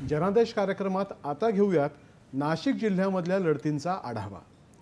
जनादेश कार्यक्रमात आता घेऊयात नाशिक जिल्ह्यामधल्या लढतींचा आढावा।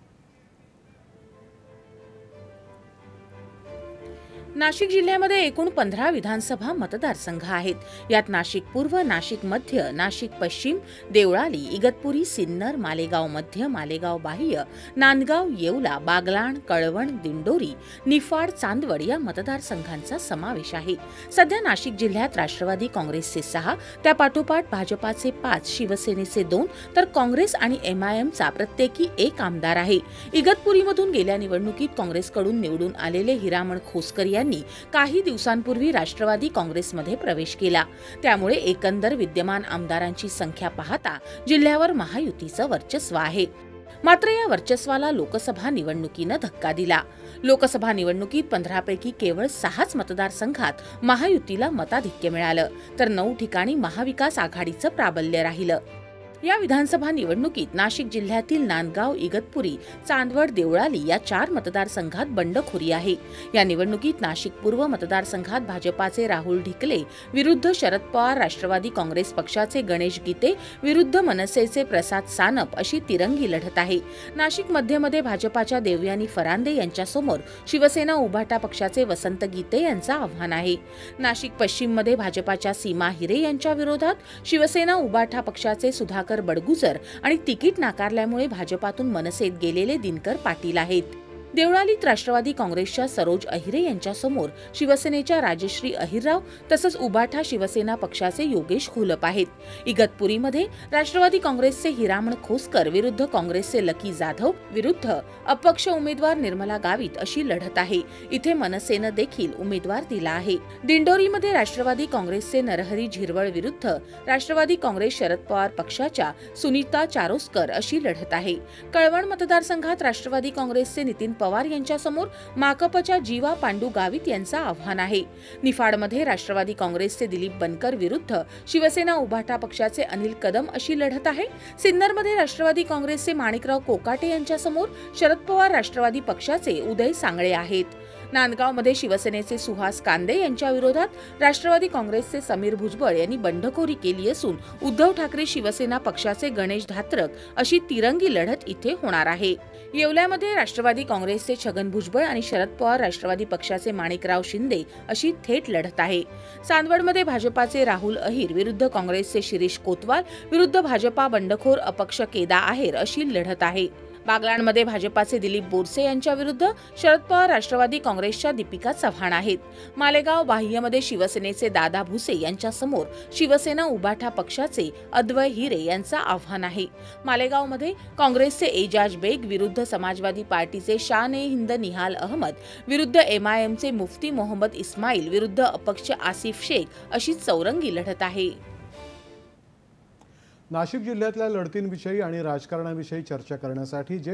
नाशिक जिल्ह्यामध्ये एकूण 15 विधानसभा मतदारसंघ आहेत। यात नाशिक पूर्व, नाशिक मध्य, नाशिक पश्चिम, देवळाली, इगतपुरी, सिन्नर, मालेगाव मध्य, मालेगाव बाह्य, नांदगाव, येवला, बागलाण, कळवण, दिंडोरी, निफाड, चांदवड या मतदारसंघांचा समावेश आहे। सध्या नाशिक जिल्ह्यात राष्ट्रवादी काँग्रेसचे 6, त्यापाठोपाठ भाजपाचे 5, शिवसेनेचे 2 तर काँग्रेस आणि MIMचा प्रत्येकी 1 आमदार आहे। इगतपुरीमधून गेल्या निवडणुकीत काँग्रेसकडून निवडून आलेले हिरामण खोसकर यांनी काही दिवसांपूर्वी राष्ट्रवादी काँग्रेसमध्ये प्रवेश केला। त्यामुळे एकंदर विद्यमान आमदारांची संख्या पाहता जिल्ह्यावर महायुतीचं वर्चस्व आहे। मात्र या वर्चस्वाला लोकसभा निवडणुकीनं धक्का दिला। लोकसभा निवडणुकीत 15 पैकी केवळ 6च मतदारसंघात महायुतीला मताधिक्य मिळालं, तर 9 ठिकाणी महाविकास आघाडीचं प्राबल्य राहिलं। या विधानसभा निवडणुकीत नाशिक जिल्ह्यातील नांदगाव, इगतपुरी, चांदवड, देवळाली या 4 मतदारसंघात बंडखोरी आहे। या निवडणुकीत नाशिक पूर्व मतदारसंघात भाजपाचे राहुल ढिकले विरुद्ध शरद पवार, राष्ट्रवादी काँग्रेस पक्षाचे गणेश गीते विरुद्ध मनसेचे प्रसाद सानप अशी तिरंगी लढत आहे। नाशिक मध्यमध्ये भाजपाच्या देवयानी फरांदे यांच्यासमोर शिवसेना उभाटा पक्षाचे वसंत गीते यांचं आव्हान आहे। नाशिक पश्चिममध्ये भाजपाच्या सीमा हिरे यांच्या विरोधात शिवसेना उभाटा पक्षाचे सुधाकर बडगुजर आणि तिकीट नाकारल्यामुळे भाजपातून मनसेत गेलेले दिनकर पाटील आहेत। देवळालीत राष्ट्रवादी काँग्रेसच्या सरोज अहिरे यांच्या समोर शिवसेनेच्या राजश्री अहिरराव तसंच उबाठा शिवसेना पक्षाचे योगेश घोलप आहेत। इगतपुरीमध्ये राष्ट्रवादी काँग्रेसचे हिरामण खोसकर विरुद्ध काँग्रेसचे लकी जाधव विरुद्ध अपक्ष उमेदवार निर्मला गावित अशी लढत आहे। इथे मनसेनं देखील उमेदवार दिला आहे। दिंडोरीमध्ये राष्ट्रवादी काँग्रेसचे नरहरी झिरवळ विरुद्ध राष्ट्रवादी काँग्रेस शरद पवार पक्षाच्या सुनीता चारोस्कर अशी लढत आहे। कळवण मतदारसंघात राष्ट्रवादी काँग्रेसचे नितीन पवार यांच्या समोर माकपच्या जीवा पांडू गावित यांचं आव्हान आहे। निफाडमध्ये राष्ट्रवादी काँग्रेसचे दिलीप बनकर विरुद्ध शिवसेना उभाटा पक्षाचे अनिल कदम अशी लढत आहे। सिन्नरमध्ये राष्ट्रवादी काँग्रेसचे माणिकराव कोकाटे यांच्या समोर शरद पवार राष्ट्रवादी पक्षाचे उदय सांगळे आहेत। नांदगावमध्ये शिवसेनेचे सुहास कांदे यांच्या विरोधात राष्ट्रवादी काँग्रेसचे समीर भुजबळ यांनी बंडखोरी केली असून उद्धव ठाकरे शिवसेना पक्षाचे गणेश धात्रक अशी तिरंगी लढत इथे होणार आहे। येवल्यामध्ये राष्ट्रवादी काँग्रेसचे छगन भुजबळ आणि शरद पवार राष्ट्रवादी पक्षाचे माणिकराव शिंदे अशी थेट लढत आहे। चांदवडमध्ये भाजपाचे राहुल अहिर विरुद्ध काँग्रेसचे शिरीष कोतवाल विरुद्ध भाजपा बंडखोर अपक्ष केदा आहेर अशी लढत आहे। बागलाणमध्ये भाजपाचे दिलीप बोरसे यांच्या विरुद्ध शरद पवार राष्ट्रवादी काँग्रेसच्या दीपिका चव्हाण आहेत। मालेगाव बाह्यमध्ये शिवसेनेचे दादा भुसे यांच्या समोर शिवसेना उभाटा पक्षाचे अद्वय हिरे यांचं आव्हान आहे। मालेगावमध्ये काँग्रेसचे एजाज बेग विरुद्ध समाजवादी पार्टीचे शान-ए-हिंद निहाल अहमद विरुद्ध MIMचे मुफ्ती मोहम्मद इस्माईल विरुद्ध अपक्ष आसिफ शेख अशी चौरंगी लढत आहे। नाशिक जिल्ह्यातल्या लढतींविषयी आणि राजकारणाविषयी चर्चा करण्यासाठी